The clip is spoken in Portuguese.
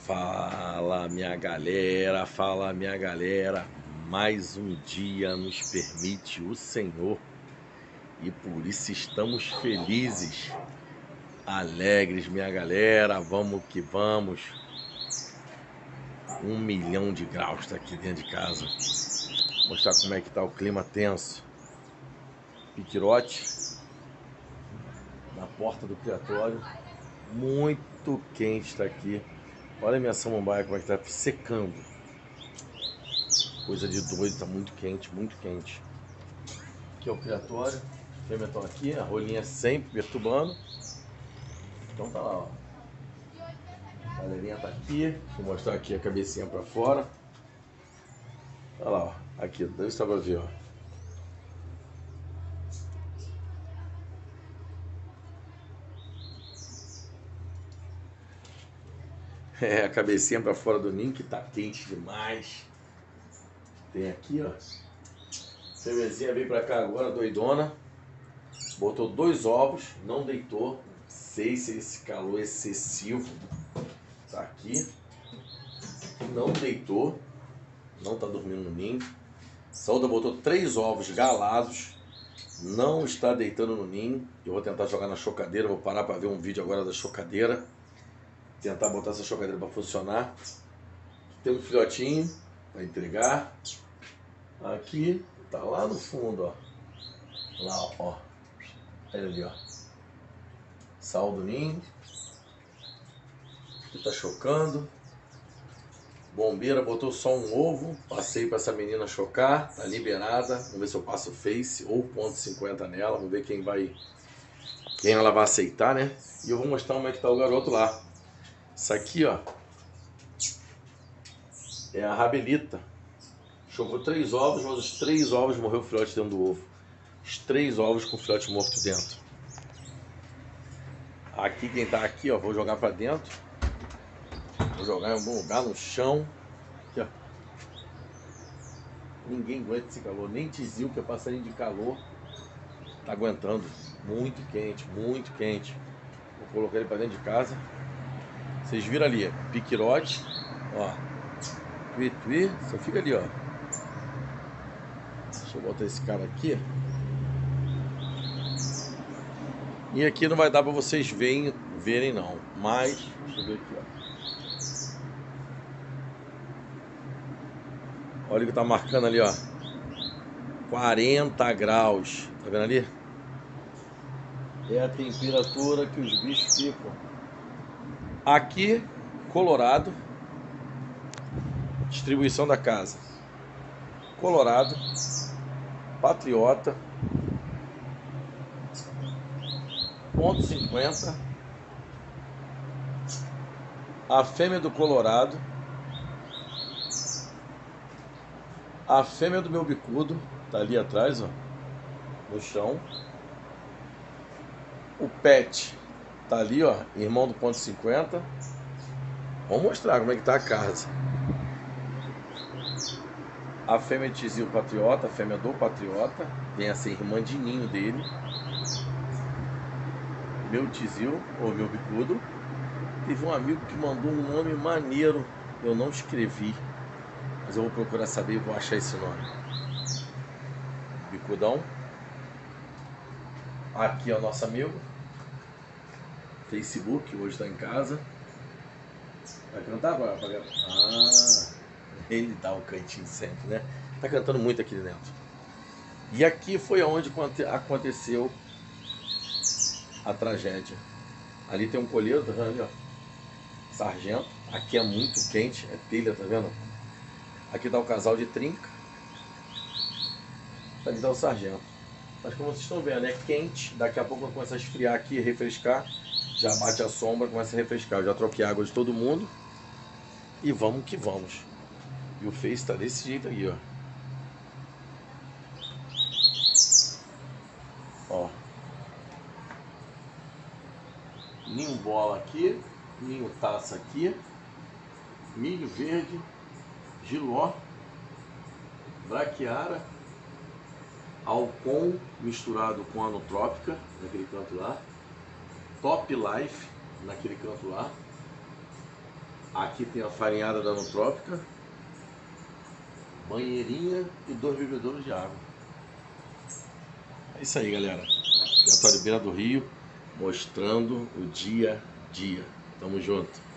Fala minha galera, mais um dia nos permite o Senhor e por isso estamos felizes, alegres minha galera, vamos que vamos. 1 milhão de graus tá aqui dentro de casa, vou mostrar como é que tá o clima tenso. Piquirote na porta do criatório, muito quente tá aqui. Olha a minha samambaia como é que tá secando. Coisa de doido, tá muito quente, muito quente. Aqui é o criatório, os fêmeas estão aqui, a rolinha sempre perturbando. Então tá lá, ó. A galerinha tá aqui, deixa eu mostrar aqui a cabecinha pra fora. Olha lá, ó. Aqui, deixa eu ver, ó. É, a cabecinha pra fora do ninho que tá quente demais. Tem aqui, ó. Fêmeazinha veio pra cá agora, doidona. Botou 2 ovos, não deitou. Não sei se esse calor excessivo tá aqui. Não deitou. Não tá dormindo no ninho. Saúda botou 3 ovos galados. Não está deitando no ninho. Eu vou tentar jogar na chocadeira. Vou parar para ver um vídeo agora da chocadeira. Tentar botar essa chocadeira para funcionar. Tem um filhotinho para entregar. Aqui, tá lá no fundo, ó. Lá, ó. Olha ali, ó. Sal do ninho. Aqui tá chocando. Bombeira botou só um ovo. Passei para essa menina chocar. Tá liberada. Vamos ver se eu passo Face ou ponto .50 nela. Vamos ver quem ela vai aceitar, né? E eu vou mostrar como é que tá o garoto lá. Isso aqui, ó, é a rabelita. Chocou 3 ovos, mas os 3 ovos morreu o filhote dentro do ovo. Os 3 ovos com o filhote morto dentro. Aqui, quem tá aqui, ó, vou jogar pra dentro. Vou jogar em algum lugar no chão. Aqui, ó. Ninguém aguenta esse calor, nem Tizil, que é passarinho de calor, tá aguentando. Muito quente, muito quente. Vou colocar ele pra dentro de casa. Vocês viram ali, piquirote, ó. Tui, só fica ali, ó. Deixa eu botar esse cara aqui. E aqui não vai dar pra vocês verem não. Mas, deixa eu ver aqui, ó. Olha o que tá marcando ali, ó. 40 graus. Tá vendo ali? É a temperatura que os bichos ficam. Aqui, Colorado. Distribuição da casa. Colorado. Patriota. Ponto .50. A fêmea do Colorado. A fêmea do meu bicudo. Tá ali atrás, ó. No chão. O pet tá ali, ó. Irmão do ponto .50. Vamos mostrar como é que tá a casa. A fêmea de Tizil Patriota, a fêmea do Patriota, vem a ser irmã de ninho dele. Meu Tizil, ou meu bicudo. Teve um amigo que mandou um nome maneiro, eu não escrevi, mas eu vou procurar saber e vou achar esse nome. Bicudão. Aqui é o nosso amigo. Facebook, hoje está em casa. Vai cantar agora? Ah, ele dá um cantinho sempre, né? Tá cantando muito aqui dentro. E aqui foi onde aconteceu a tragédia. Ali tem um colheiro, tá vendo ali, ó? Sargento. Aqui é muito quente, é telha, tá vendo? Aqui tá o casal de trinca. Ali tá o sargento. Mas como vocês estão vendo, é quente. Daqui a pouco vai começar a esfriar aqui, refrescar. Já bate a sombra, começa a refrescar. Eu já troquei a água de todo mundo. E vamos que vamos. E o Face tá desse jeito aqui, ó. Ó. Ninho bola aqui. Ninho taça aqui. Milho verde. Giló. Braquiara. Alcon misturado com anotrópica, naquele canto lá. Top Life, naquele canto lá. Aqui tem a farinhada da Nutrópica, banheirinha e 2 bebedouros de água. É isso aí, galera. Criatório Beira do Rio, mostrando o dia a dia. Tamo junto.